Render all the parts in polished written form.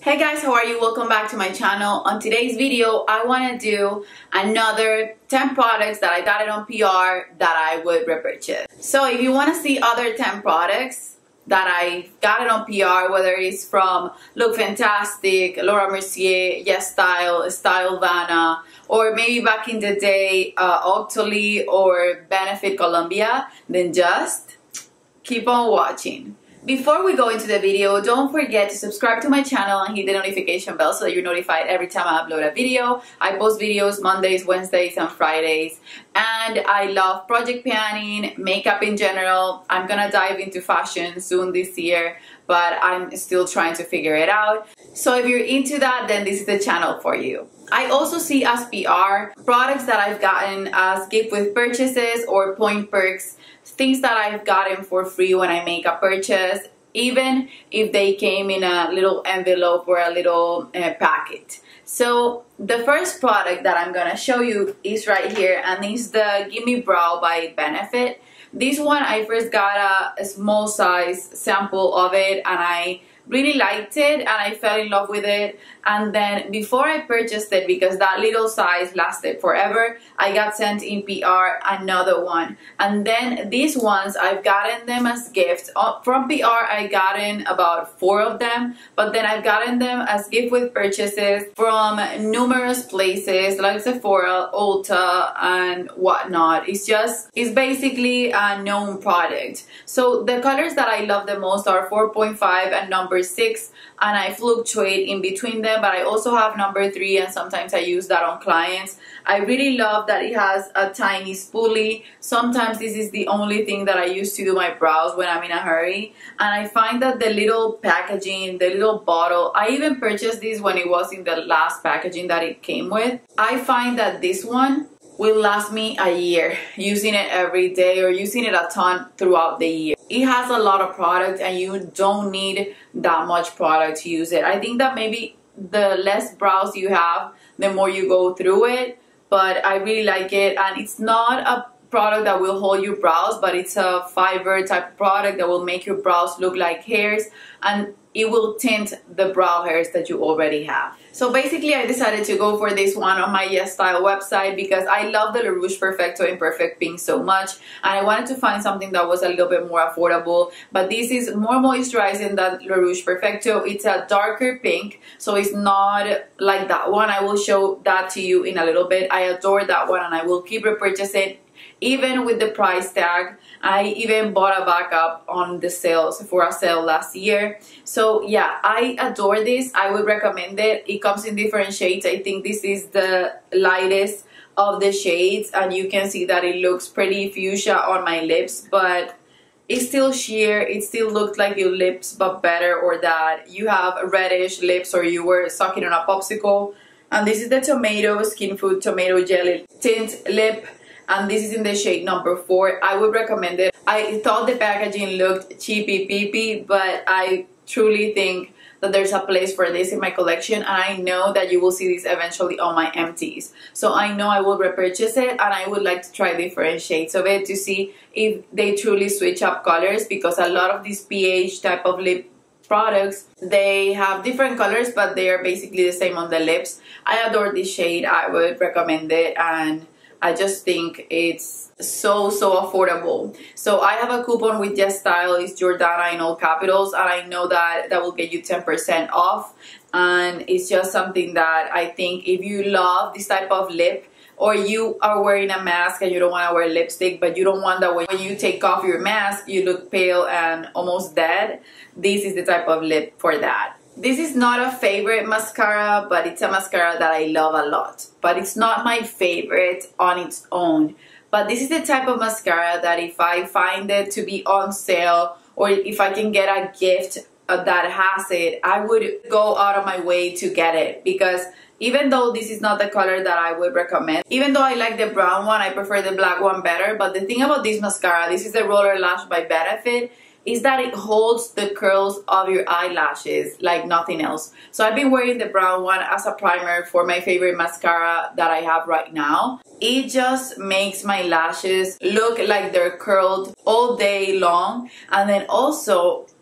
Hey guys, how are you? Welcome back to my channel. On today's video, I want to do another 10 products that I got it on PR that I would repurchase. So if you want to see other 10 products that I got it on PR, whether it's from Look Fantastic, Laura Mercier, Yes Style, Stylevana, or maybe back in the day, Octoly or Benefit Colombia, then just keep on watching. Before we go into the video, don't forget to subscribe to my channel and hit the notification bell so that you're notified every time I upload a video. I post videos Mondays, Wednesdays, and Fridays. And I love project planning, makeup in general. I'm gonna dive into fashion soon this year, but I'm still trying to figure it out. So if you're into that, then this is the channel for you. I also see as PR products that I've gotten as gift with purchases or point perks, things that I've gotten for free when I make a purchase, even if they came in a little envelope or a little packet. So the first product that I'm gonna show you is right here, and it's the Gimme Brow by Benefit. This one, I first got a small size sample of it and I really liked it and I fell in love with it. And then before I purchased it, because that little size lasted forever, I got sent in PR another one. And then these ones, I've gotten them as gifts. From PR, I gotten about 4 of them, but then I've gotten them as gift with purchases from numerous places like Sephora, Ulta, and whatnot. It's basically a known product. So the colors that I love the most are 4.5 and number 6, and I fluctuate in between them, but I also have number 3 and sometimes I use that on clients. I really love that it has a tiny spoolie. Sometimes this is the only thing that I use to do my brows when I'm in a hurry, and I find that the little packaging, the little bottle, I even purchased this when it was in the last packaging that it came with. I find that this one will last me a year using it every day or using it a ton throughout the year. It has a lot of product and you don't need that much product to use it. I think that maybe the less brows you have, the more you go through it, but I really like it. And it's not a product that will hold your brows, but it's a fiber type of product that will make your brows look like hairs, and it will tint the brow hairs that you already have. So basically I decided to go for this one on my Yes Style website because I love the LaRouche Perfecto in Perfect Pink so much, and I wanted to find something that was a little bit more affordable. But this is more moisturizing than LaRouche Perfecto. It's a darker pink, so it's not like that one. I will show that to you in a little bit. I adore that one and I will keep repurchasing even with the price tag. I even bought a backup on the sale, Sephora sale last year. So yeah, I adore this. I would recommend it. It comes in different shades. I think this is the lightest of the shades, and you can see that it looks pretty fuchsia on my lips, but it's still sheer. It still looks like your lips but better, or that you have reddish lips or you were sucking on a popsicle. And this is the Tomato Skin Food Tomato Jelly Tint Lip, and this is in the shade number 4. I would recommend it. I thought the packaging looked cheapy peepy, but I truly think that there's a place for this in my collection, and I know that you will see this eventually on my empties. So I know I will repurchase it, and I would like to try different shades of it to see if they truly switch up colors, because a lot of these PH type of lip products, they have different colors but they are basically the same on the lips. I adore this shade. I would recommend it, and I just think it's so affordable. So I have a coupon with Yes Style. It's Jordana in all capitals, and I know that that will get you 10% off. And it's just something that I think if you love this type of lip, or you are wearing a mask and you don't want to wear lipstick, but you don't want that when you take off your mask you look pale and almost dead, this is the type of lip for that. This is not a favorite mascara, but it's a mascara that I love a lot. But it's not my favorite on its own. But this is the type of mascara that if I find it to be on sale, or if I can get a gift that has it, I would go out of my way to get it. Because even though this is not the color that I would recommend, even though I like the brown one, I prefer the black one better. But the thing about this mascara, this is the Roller Lash by Benefit, is that it holds the curls of your eyelashes like nothing else. So I've been wearing the brown one as a primer for my favorite mascara that I have right now. It just makes my lashes look like they're curled all day long, and then also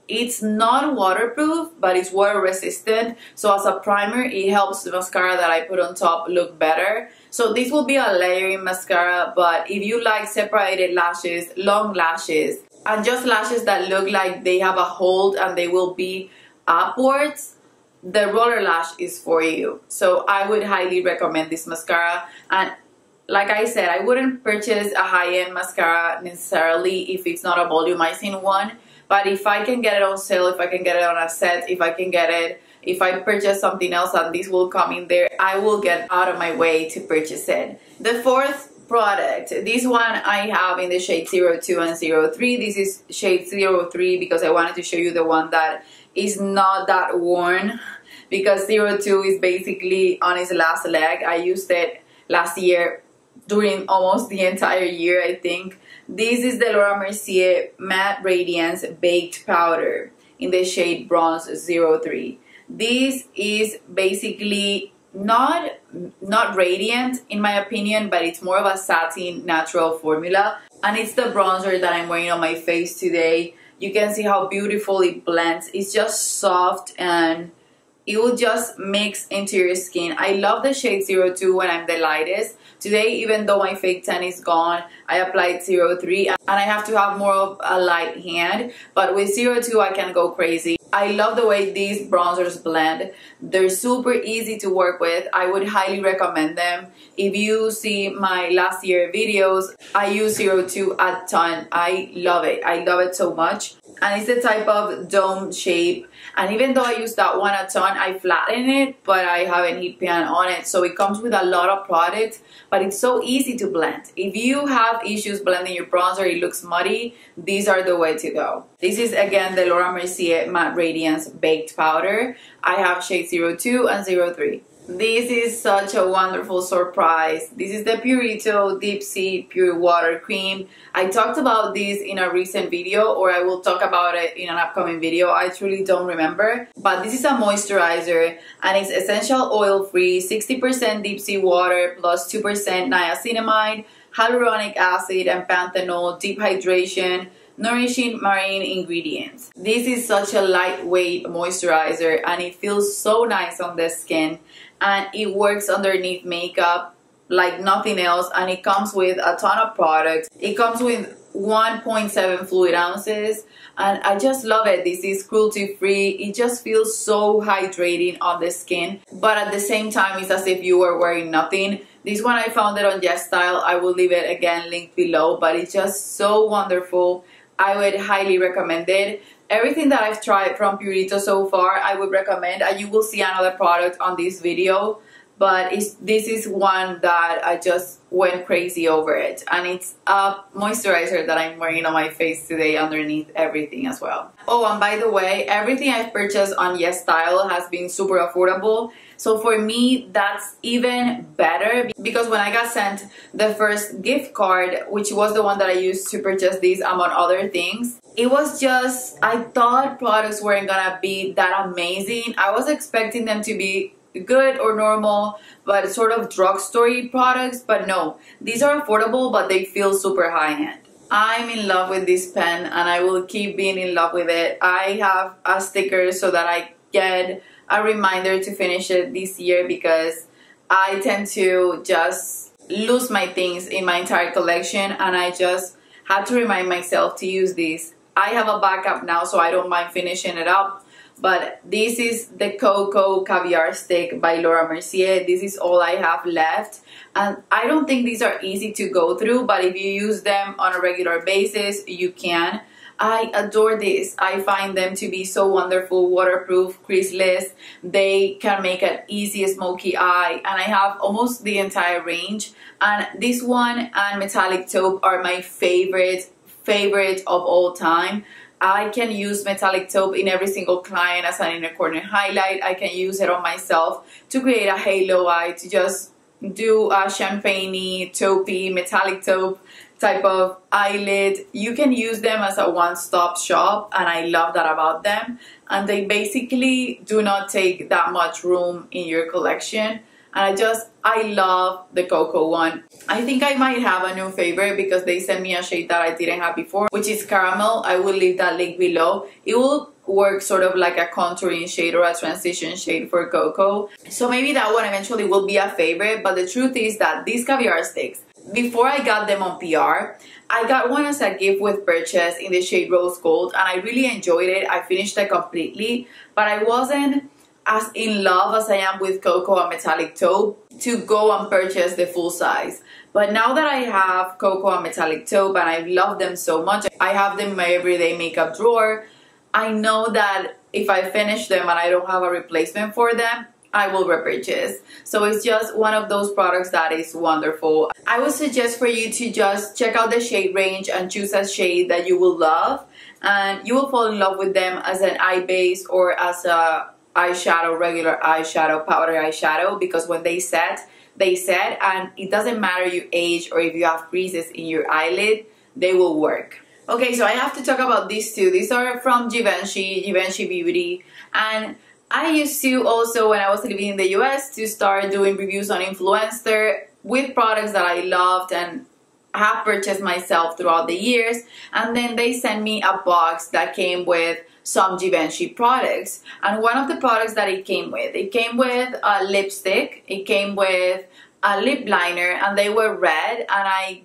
It's not waterproof, but it's water resistant. So as a primer, it helps the mascara that I put on top look better. So this will be a layering mascara, but if you like separated lashes, long lashes, and just lashes that look like they have a hold and they will be upwards, the roller lash is for you. So I would highly recommend this mascara. And like I said, I wouldn't purchase a high-end mascara necessarily if it's not a volumizing one. But if I can get it on sale, if I can get it on a set, if I purchase something else and this will come in there, I will get out of my way to purchase it. The fourth product, this one I have in the shade 02 and 03. This is shade 03 because I wanted to show you the one that is not that worn, because 02 is basically on its last leg. I used it last year during almost the entire year, I think. This is the Laura Mercier Matte Radiance Baked Powder in the shade Bronze 03. This is basically not radiant in my opinion, but it's more of a satin natural formula, and it's the bronzer that I'm wearing on my face today. You can see how beautiful it blends. It's just soft and it will just mix into your skin. I love the shade 02 when I'm the lightest. Today, even though my fake tan is gone, I applied 03 and I have to have more of a light hand. But with 02, I can go crazy. I love the way these bronzers blend. They're super easy to work with. I would highly recommend them. If you see my last year videos, I use 02 a ton. I love it. I love it so much. And it's the type of dome shape. And even though I use that one a ton, I flatten it, but I haven't heat pan on it. So it comes with a lot of products, but it's so easy to blend. If you have issues blending your bronzer, it looks muddy, these are the way to go. This is again the Laura Mercier Matte Radiance Baked Powder. I have shade 02 and 03. This is such a wonderful surprise. This is the Purito Deep Sea Pure Water Cream. I talked about this in a recent video, or I will talk about it in an upcoming video. I truly don't remember. But this is a moisturizer and it's essential oil free, 60% deep sea water plus 2% niacinamide, hyaluronic acid and panthenol, deep hydration, nourishing marine ingredients. This is such a lightweight moisturizer and it feels so nice on the skin, and it works underneath makeup like nothing else, and it comes with a ton of products. It comes with 1.7 fluid ounces and I just love it. This is cruelty free. It just feels so hydrating on the skin, but at the same time it's as if you were wearing nothing. This one I found it on YesStyle. I will leave it again linked below, but it's just so wonderful. I would highly recommend it. Everything that I've tried from Purito so far, I would recommend, and you will see another product on this video, but this is one that I just went crazy over it, and it's a moisturizer that I'm wearing on my face today underneath everything as well. Oh, and by the way, everything I've purchased on YesStyle has been super affordable. So for me, that's even better, because when I got sent the first gift card, which was the one that I used to purchase these among other things, it was just, I thought products weren't gonna be that amazing. I was expecting them to be good or normal, but sort of drugstore products, but no, these are affordable, but they feel super high-end. I'm in love with this pen and I will keep being in love with it. I have a sticker so that I get a reminder to finish it this year, because I tend to just lose my things in my entire collection and I just had to remind myself to use these. I have a backup now, so I don't mind finishing it up, but this is the Cocoa Caviar Stick by Laura Mercier. This is all I have left, and I don't think these are easy to go through, but if you use them on a regular basis, you can. I adore this. I find them to be so wonderful, waterproof, creaseless. They can make an easy smoky eye, and I have almost the entire range. And this one and Metallic Taupe are my favorite of all time. I can use Metallic Taupe in every single client as an inner corner highlight. I can use it on myself to create a halo eye, to just do a champagne-y, taupey, Metallic Taupe type of eyelid. You can use them as a one-stop shop, and I love that about them. And they basically do not take that much room in your collection. And I love the Cocoa one. I think I might have a new favorite because they sent me a shade that I didn't have before, which is Caramel. I will leave that link below. It will work sort of like a contouring shade or a transition shade for Coco. So maybe that one eventually will be a favorite, but the truth is that these caviar sticks, before I got them on PR, I got one as a gift with purchase in the shade Rose Gold, and I really enjoyed it. I finished it completely, but I wasn't as in love as I am with Coco and Metallic Taupe to go and purchase the full size. But now that I have Coco and Metallic Taupe and I love them so much, I have them in my everyday makeup drawer, I know that if I finish them and I don't have a replacement for them, I will repurchase. So it's just one of those products that is wonderful. I would suggest for you to just check out the shade range and choose a shade that you will love, and you will fall in love with them as an eye base or as a eyeshadow, regular eyeshadow, powder eyeshadow, because when they set, and it doesn't matter your age or if you have creases in your eyelid, they will work. Okay, so I have to talk about these two. These are from Givenchy Beauty, and I used to also, when I was living in the US, to start doing reviews on Influenster with products that I loved and have purchased myself throughout the years. And then they sent me a box that came with some Givenchy products. And one of the products that it came with a lipstick, it came with a lip liner, and they were red, and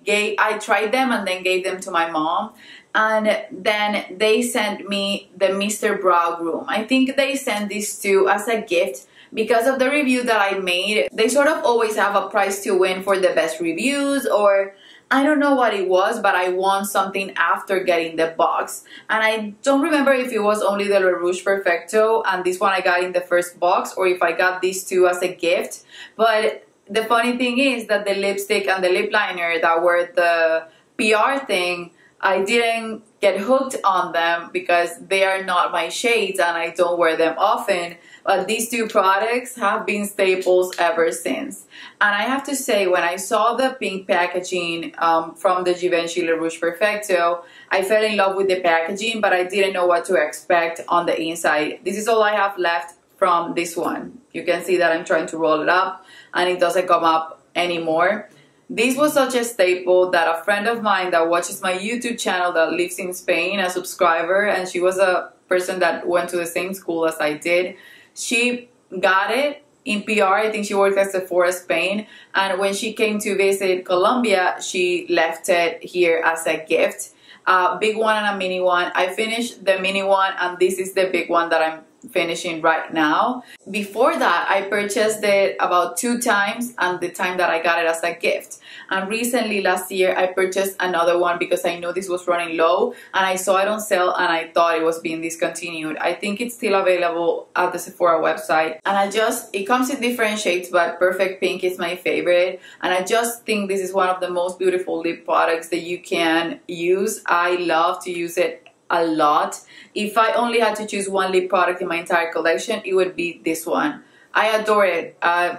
I tried them and then gave them to my mom. And then they sent me the Mr. Brow Groom. I think they sent these two as a gift because of the review that I made. They sort of always have a prize to win for the best reviews, or I don't know what it was, but I won something after getting the box. And I don't remember if it was only the Le Rouge Perfecto and this one I got in the first box, or if I got these two as a gift. But the funny thing is that the lipstick and the lip liner that were the PR thing, I didn't get hooked on them because they are not my shades and I don't wear them often. But these two products have been staples ever since. And I have to say, when I saw the pink packaging from the Givenchy Le Rouge Perfecto, I fell in love with the packaging, but I didn't know what to expect on the inside. This is all I have left from this one. You can see that I'm trying to roll it up and it doesn't come up anymore. This was such a staple that a friend of mine that watches my YouTube channel that lives in Spain, a subscriber, and she was a person that went to the same school as I did, she got it in PR. I think she worked at Sephora Spain, and when she came to visit Colombia, she left it here as a gift. Big one and a mini one. I finished the mini one, and this is the big one that I'm finishing right now. Before that, I purchased it about 2 times, and the time that I got it as a gift. And recently, last year, I purchased another one because I know this was running low, and I saw it on sale and I thought it was being discontinued. I think it's still available at the Sephora website, and it comes in different shades, but Perfect Pink is my favorite, and I just think this is one of the most beautiful lip products that you can use. I love to use it a lot. If I only had to choose one lip product in my entire collection, it would be this one. I adore it.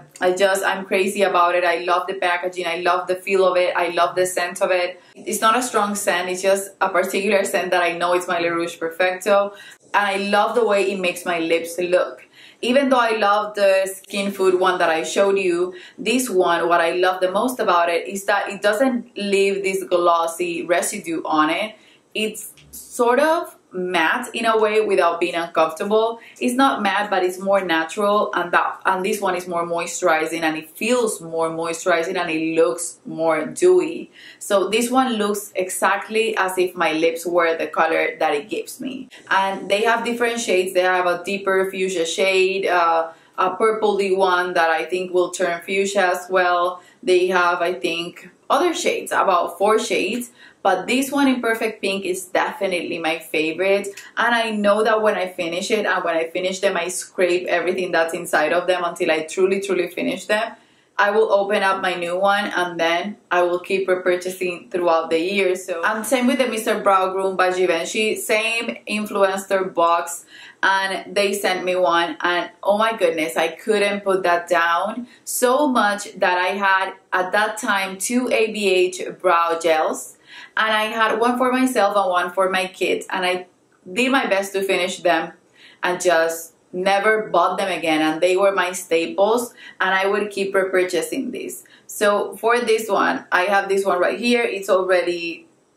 I'm crazy about it. I love the packaging. I love the feel of it. I love the scent of it. It's not a strong scent. It's just a particular scent that I know it's my Le Rouge Perfecto. And I love the way it makes my lips look. Even though I love the Skin Food one that I showed you, this one, what I love the most about it is that it doesn't leave this glossy residue on it. It's sort of matte in a way without being uncomfortable. It's not matte, but it's more natural, and this one is more moisturizing, and it feels more moisturizing, and it looks more dewy. So this one looks exactly as if my lips were the color that it gives me. And they have different shades. They have a deeper fuchsia shade, a purpley one that I think will turn fuchsia as well. They have, I think, other shades, about 4 shades. But this one in Perfect Pink is definitely my favorite. And I know that when I finish it, and when I finish them, I scrape everything that's inside of them until I truly, truly finish them. I will open up my new one, and then I will keep repurchasing throughout the year. And same with the Mr. Brow Groom by Givenchy. Same Influenster box. And they sent me one, and oh my goodness, I couldn't put that down. So much that I had, at that time, 2 ABH brow gels. And I had one for myself and one for my kids, and I did my best to finish them and just never bought them again, and they were my staples, and I would keep repurchasing these. So for this one, I have this one right here. It's already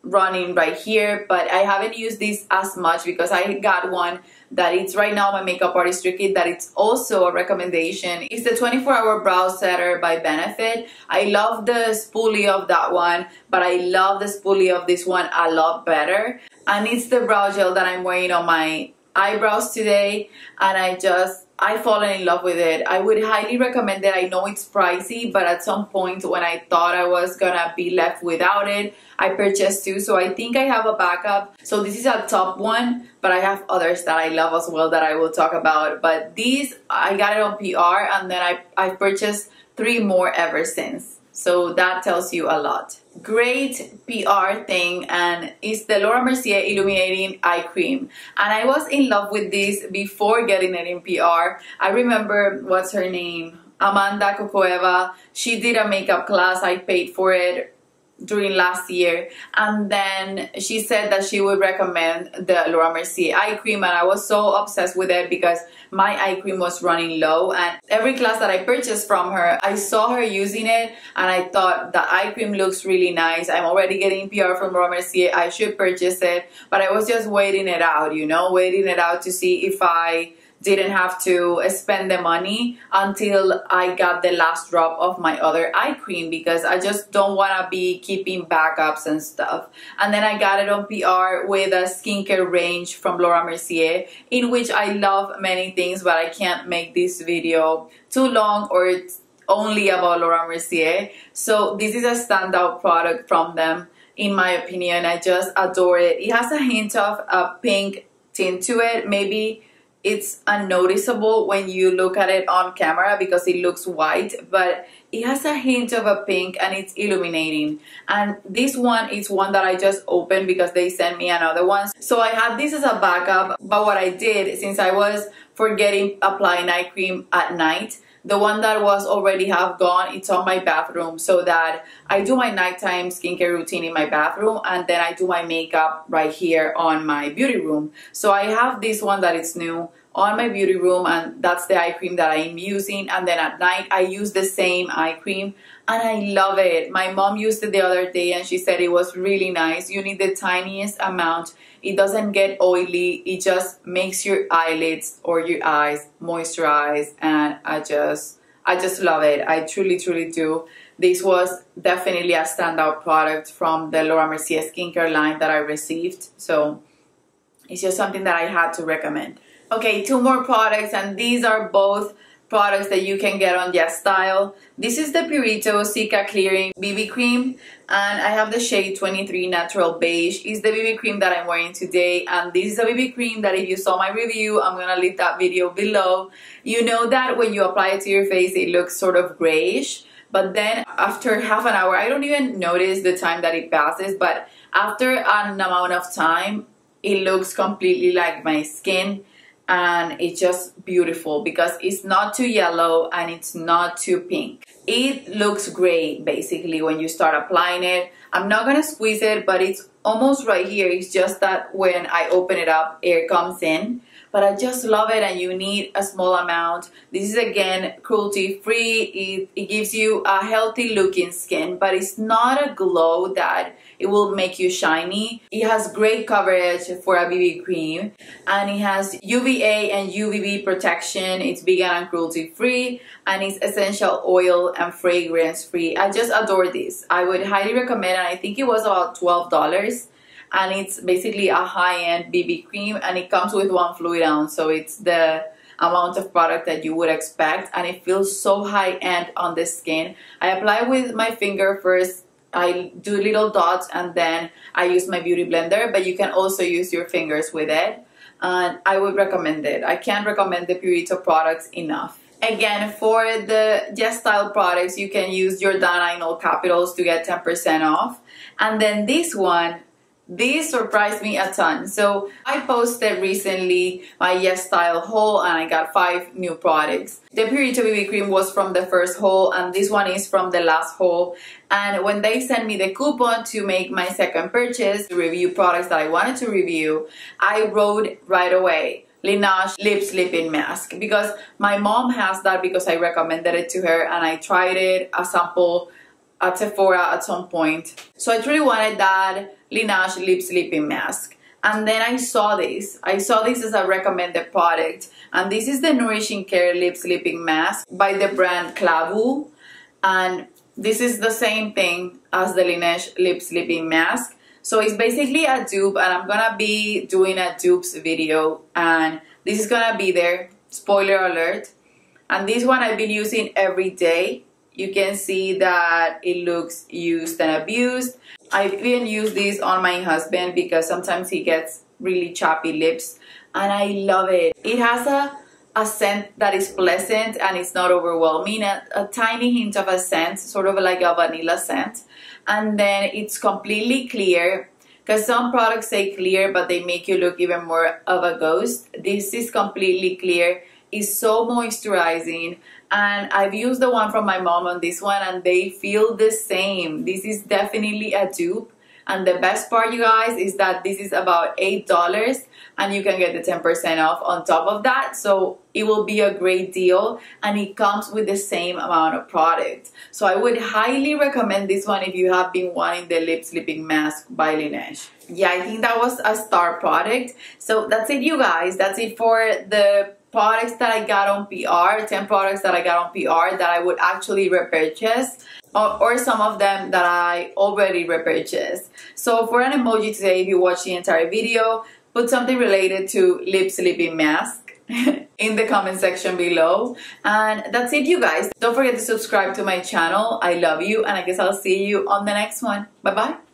running right here, but I haven't used this as much because I got one that it's right now my makeup artistry kit that it's also a recommendation. It's the 24-hour brow setter by Benefit. I love the spoolie of that one, but I love the spoolie of this one a lot better. And it's the brow gel that I'm wearing on my eyebrows today, and I've fallen in love with it. I would highly recommend it. I know it's pricey, but at some point when I thought I was gonna be left without it, I purchased two, so I think I have a backup. So this is a top one, but I have others that I love as well that I will talk about. But these, I got it on PR, and then I've purchased 3 more ever since. So that tells you a lot. Great PR thing, and it's the Laura Mercier Illuminating Eye Cream. And I was in love with this before getting it in PR. I remember, what's her name? Amanda Cocoeva. She did a makeup class. I paid for it during last year, and then she said that she would recommend the Laura Mercier eye cream, and I was so obsessed with it because my eye cream was running low, and every class that I purchased from her, I saw her using it and I thought the eye cream looks really nice. I'm already getting PR from Laura Mercier, I should purchase it, but I was just waiting it out, you know, waiting it out to see if I didn't have to spend the money until I got the last drop of my other eye cream, because I just don't want to be keeping backups and stuff. And then I got it on PR with a skincare range from Laura Mercier, in which I love many things, but I can't make this video too long or it's only about Laura Mercier. So this is a standout product from them, in my opinion. I just adore it. It has a hint of a pink tint to it. Maybe it's unnoticeable when you look at it on camera because it looks white, but it has a hint of a pink and it's illuminating. And this one is one that I just opened because they sent me another one. So I had this as a backup, but what I did, since I was forgetting applying eye cream at night, the one that was already half gone, it's on my bathroom, so that I do my nighttime skincare routine in my bathroom, and then I do my makeup right here on my beauty room. So I have this one that is new on my beauty room, and that's the eye cream that I'm using. And then at night I use the same eye cream, and I love it. My mom used it the other day and she said it was really nice. You need the tiniest amount. It doesn't get oily. It just makes your eyelids or your eyes moisturize, and I just love it. I truly do. This was definitely a standout product from the Laura Mercier skincare line that I received, so it's just something that I had to recommend. Okay, 2 more products, and these are both products that you can get on YesStyle. This is the Purito Cica Clearing BB Cream, and I have the shade 23 Natural Beige. It's the BB cream that I'm wearing today, and this is a BB cream that if you saw my review, I'm gonna leave that video below. You know that when you apply it to your face, it looks sort of grayish, but then after half an hour, I don't even notice the time that it passes, but after an amount of time, it looks completely like my skin. And it's just beautiful because it's not too yellow and it's not too pink. It looks great basically when you start applying it. I'm not gonna squeeze it, but it's almost right here. It's just that when I open it up, air comes in. But I just love it, and you need a small amount. This is again cruelty free. It gives you a healthy looking skin, but it's not a glow that it will make you shiny. It has great coverage for a BB cream, and it has UVA and UVB protection. It's vegan and cruelty free, and it's essential oil and fragrance free. I just adore this. I would highly recommend it. I think it was about $12. And it's basically a high-end BB cream, and it comes with 1 fluid ounce, so it's the amount of product that you would expect, and it feels so high-end on the skin. I apply with my finger first. I do little dots, and then I use my beauty blender, but you can also use your fingers with it, and I would recommend it. I can't recommend the Purito products enough. Again, for the YesStyle products, you can use Jordana in all capitals to get 10% off. And then this one, this surprised me a ton. So I posted recently my YesStyle haul, and I got 5 new products. The Purito BB cream was from the first haul, and this one is from the last haul. And when they sent me the coupon to make my second purchase, to review products that I wanted to review, I wrote right away Laneige Lip Sleeping Mask, because my mom has that because I recommended it to her, and I tried it, a sample at Sephora at some point. So I truly wanted that Laneige lip sleeping mask. And then I saw this. I saw this as a recommended product. And this is the Nourishing Care Lip Sleeping Mask by the brand Klavu. And this is the same thing as the Laneige lip sleeping mask. So it's basically a dupe, and I'm gonna be doing a dupes video. And this is gonna be there. Spoiler alert. And this one I've been using every day. You can see that it looks used and abused. I've even used this on my husband because sometimes he gets really chappy lips, and I love it. It has a scent that is pleasant and it's not overwhelming. A tiny hint of a scent, sort of like a vanilla scent. And then it's completely clear, because some products say clear but they make you look even more of a ghost. This is completely clear. It's so moisturizing, and I've used the one from my mom on this one and they feel the same. This is definitely a dupe, and the best part, you guys, is that this is about $8 and you can get the 10% off on top of that. So it will be a great deal, and it comes with the same amount of product. So I would highly recommend this one if you have been wanting the lip sleeping mask by Laneige. Yeah, I think that was a star product. So that's it, you guys. That's it for the products that I got on PR, 10 products that I got on PR that I would actually repurchase, or some of them that I already repurchased. So for an emoji today, if you watch the entire video, put something related to lip sleeping mask in the comment section below. And that's it, you guys. Don't forget to subscribe to my channel. I love you, and I guess I'll see you on the next one. Bye bye.